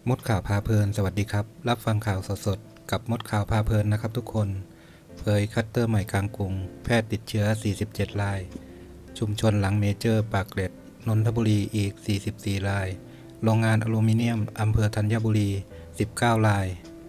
มดข่าวพาเพลินสวัสดีครับรับฟังข่าวสดๆกับมดข่าวพาเพลินนะครับทุกคนเผยคัตเตอร์ใหม่กลางกรุงแพทย์ติดเชื้อ47รายชุมชนหลังเมเจอร์ปากเกร็ดนนทบุรีอีก44รายโรงงานอลูมิเนียมอำเภอธัญบุรี19ราย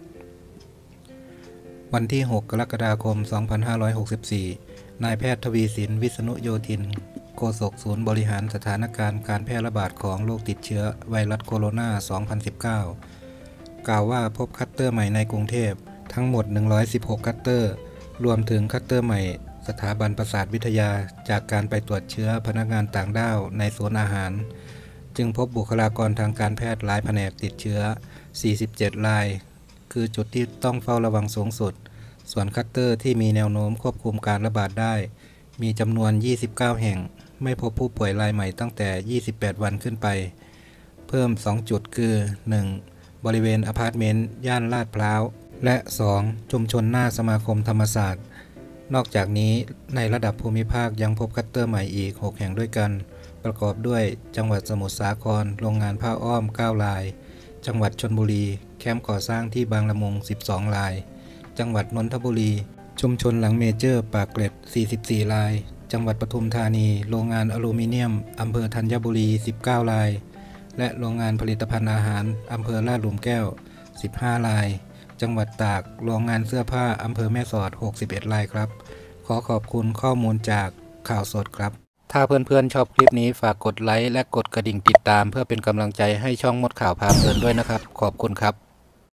วันที่6กรกฎาคม2564นายแพทย์ทวีสินวิษณุโยธินโฆษกศูนย์บริหารสถานการณ์การแพร่ระบาดของโรคติดเชื้อไวรัสโคโรนา 2019 กล่าวว่าพบคัตเตอร์ใหม่ในกรุงเทพทั้งหมด116คัตเตอร์รวมถึงคัตเตอร์ใหม่สถาบันประสาทวิทยาจากการไปตรวจเชื้อพนักงานต่างด้าวในโซนอาหารจึงพบบุคลากรทางการแพทย์หลายแผนกติดเชื้อ47รายคือจุดที่ต้องเฝ้าระวังสูงสุดส่วนคัตเตอร์ที่มีแนวโน้มควบคุมการระบาดได้มีจำนวน29แห่งไม่พบผู้ป่วยรายใหม่ตั้งแต่28วันขึ้นไปเพิ่ม2จุดคือ 1. บริเวณอพาร์ตเมนต์ย่านลาดพร้าวและ 2. ชุมชนหน้าสมาคมธรรมศาสตร์นอกจากนี้ในระดับภูมิภาคยังพบคัตเตอร์ใหม่อีก6แห่งด้วยกันประกอบด้วยจังหวัดสมุทรสาครโรงงานผ้าอ้อม9รายจังหวัดชลบุรีแคมป์ก่อสร้างที่บางละมุง12รายจังหวัดนนทบุรีชุมชนหลังเมเจอร์ปากเกร็ด44รายจังหวัดปทุมธานีโรงงานอลูมิเนียมอำเภอธัญบุรี19รายและโรงงานผลิตภัณฑ์อาหารอำเภอลาดหลุมแก้ว15รายจังหวัดตากโรงงานเสื้อผ้าอำเภอแม่สอด61รายครับขอขอบคุณข้อมูลจากข่าวสดครับถ้าเพื่อนๆชอบคลิปนี้ฝากกดไลค์และกดกระดิ่งติดตามเพื่อเป็นกำลังใจให้ช่องมดข่าวพาเพลินด้วยนะครับขอบคุณครับ